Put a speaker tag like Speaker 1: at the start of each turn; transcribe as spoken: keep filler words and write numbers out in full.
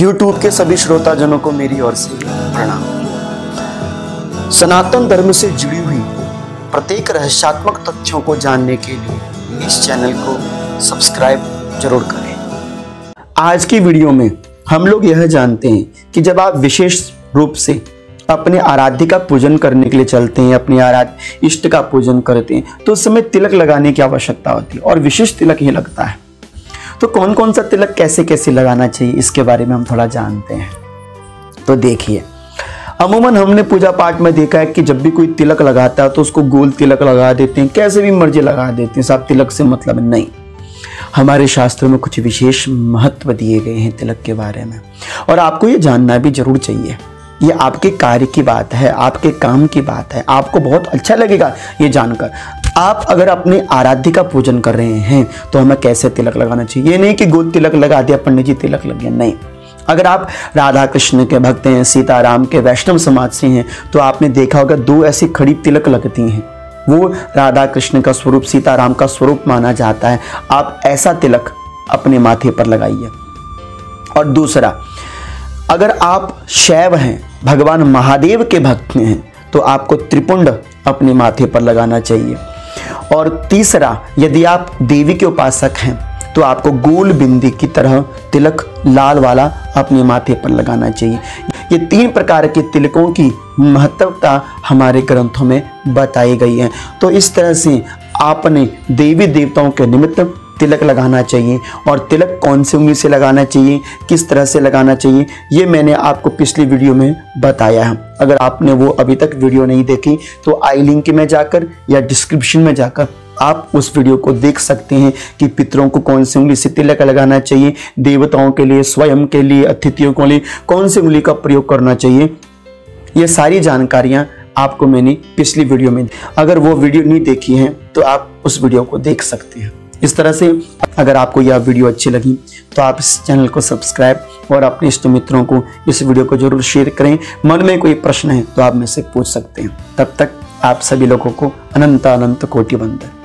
Speaker 1: YouTube के सभी श्रोताजनों को मेरी ओर से प्रणाम। सनातन धर्म से जुड़ी हुई प्रत्येक रहस्यात्मक तथ्यों को जानने के लिए इस चैनल को सब्सक्राइब जरूर करें। आज की वीडियो में हम लोग यह जानते हैं कि जब आप विशेष रूप से अपने आराध्य का पूजन करने के लिए चलते हैं, अपने आराध्य इष्ट का पूजन करते हैं, तो उस समय तिलक लगाने की आवश्यकता होती है और विशेष तिलक ही लगता है। तो कौन कौन सा तिलक कैसे कैसे लगाना चाहिए, इसके बारे में हम थोड़ा जानते हैं। तो देखिए, अमूमन हमने पूजा पाठ में देखा है कि जब भी कोई तिलक लगाता है तो उसको गोल तिलक लगा देते हैं, कैसे भी मर्जी लगा देते हैं, सब तिलक से मतलब नहीं। हमारे शास्त्रों में कुछ विशेष महत्व दिए गए हैं तिलक के बारे में, और आपको ये जानना भी जरूर चाहिए। ये आपके कार्य की बात है, आपके काम की बात है, आपको बहुत अच्छा लगेगा ये जानकर। आप अगर अपने आराध्य का पूजन कर रहे हैं तो हमें कैसे तिलक लगाना चाहिए। ये नहीं कि गोल तिलक लगा दिया, पंडित जी तिलक लग गया, नहीं। अगर आप राधा कृष्ण के भक्त हैं, सीताराम के वैष्णव समाज से हैं, तो आपने देखा होगा दो ऐसी खड़ी तिलक लगती हैं, वो राधा कृष्ण का स्वरूप, सीताराम का स्वरूप माना जाता है। आप ऐसा तिलक अपने माथे पर लगाइए। और दूसरा, अगर आप शैव हैं, भगवान महादेव के भक्त हैं, तो आपको त्रिपुंड अपने माथे पर लगाना चाहिए। और तीसरा, यदि आप देवी के उपासक हैं तो आपको गोल बिंदी की तरह तिलक लाल वाला अपने माथे पर लगाना चाहिए। ये तीन प्रकार के तिलकों की महत्वता हमारे ग्रंथों में बताई गई है। तो इस तरह से आपने देवी देवताओं के निमित्त तिलक लगाना चाहिए। और तिलक कौन सी उंगली से लगाना चाहिए, किस तरह से लगाना चाहिए, ये मैंने आपको पिछली वीडियो में बताया है। अगर आपने वो अभी तक वीडियो नहीं देखी तो आई लिंक में जाकर या डिस्क्रिप्शन में जाकर आप उस वीडियो को देख सकते हैं कि पितरों को कौन सी उंगली से तिलक लगाना चाहिए, देवताओं के लिए, स्वयं के लिए, अतिथियों के लिए कौन सी उंगली का प्रयोग करना चाहिए। ये सारी जानकारियाँ आपको मैंने पिछली वीडियो में, अगर वो वीडियो नहीं देखी है तो आप उस वीडियो को देख सकते हैं। इस तरह से अगर आपको यह वीडियो अच्छी लगी तो आप इस चैनल को सब्सक्राइब और अपने इष्ट मित्रों को इस वीडियो को जरूर शेयर करें। मन में कोई प्रश्न है तो आप मुझसे पूछ सकते हैं। तब तक आप सभी लोगों को अनंत अनंत कोटि वंदन।